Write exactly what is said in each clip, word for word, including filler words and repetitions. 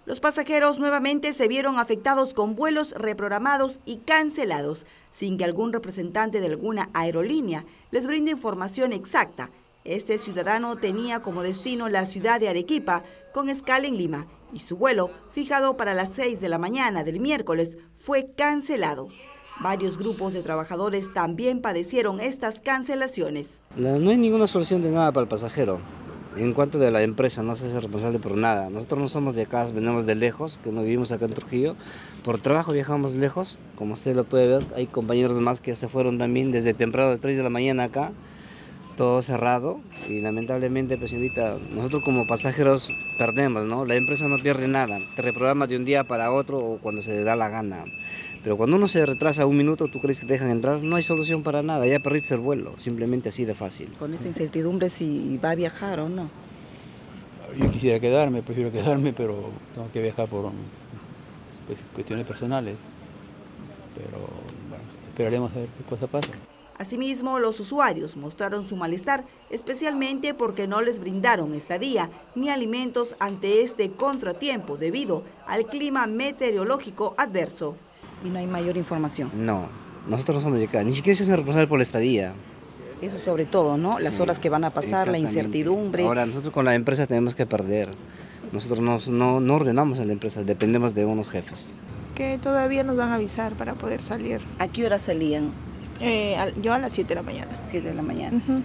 Los pasajeros nuevamente se vieron afectados con vuelos reprogramados y cancelados, sin que algún representante de alguna aerolínea les brinde información exacta. Este ciudadano tenía como destino la ciudad de Arequipa, con escala en Lima, y su vuelo, fijado para las seis de la mañana del miércoles, fue cancelado. Varios grupos de trabajadores también padecieron estas cancelaciones. No, no hay ninguna solución de nada para el pasajero. En cuanto de la empresa, no se hace responsable por nada. Nosotros no somos de acá, venimos de lejos, que no vivimos acá en Trujillo. Por trabajo viajamos lejos, como usted lo puede ver. Hay compañeros más que se fueron también desde temprano, de tres de la mañana acá. Todo cerrado y lamentablemente, pues señorita, nosotros como pasajeros perdemos, ¿no? La empresa no pierde nada, te reprograma de un día para otro o cuando se le da la gana. Pero cuando uno se retrasa un minuto, ¿tú crees que te dejan entrar? No hay solución para nada, ya perdiste el vuelo, simplemente así de fácil. Con esta incertidumbre si va a viajar o no. Yo quisiera quedarme, prefiero quedarme, pero tengo que viajar por pues, cuestiones personales. Pero bueno, esperaremos a ver qué cosa pasa. Asimismo, los usuarios mostraron su malestar, especialmente porque no les brindaron estadía ni alimentos ante este contratiempo debido al clima meteorológico adverso. Y no hay mayor información. No, nosotros no somos de acá, ni siquiera se hacen responsable por la estadía. Eso sobre todo, ¿no? Las sí, horas que van a pasar, la incertidumbre. Ahora, nosotros con la empresa tenemos que perder. Nosotros no, no, no ordenamos a la empresa, dependemos de unos jefes. Que todavía nos van a avisar para poder salir. ¿A qué hora salían? Eh, yo a las siete de la mañana. siete de la mañana. Uh-huh.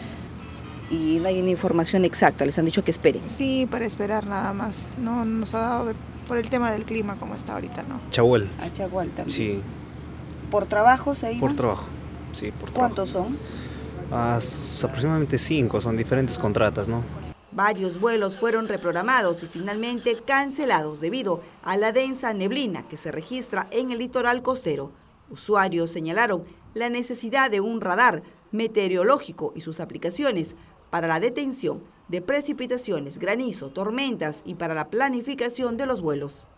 Y no hay una información exacta, les han dicho que esperen. Sí, para esperar nada más. No nos ha dado de, por el tema del clima como está ahorita, ¿no? Chagual. A Chagual también. Sí. ¿Por trabajo se iban? Por trabajo, sí, por trabajo. ¿Cuántos son? Ah, aproximadamente cinco, son diferentes contratas, ¿no? Varios vuelos fueron reprogramados y finalmente cancelados debido a la densa neblina que se registra en el litoral costero. Usuarios señalaron la necesidad de un radar meteorológico y sus aplicaciones para la detención de precipitaciones, granizo, tormentas y para la planificación de los vuelos.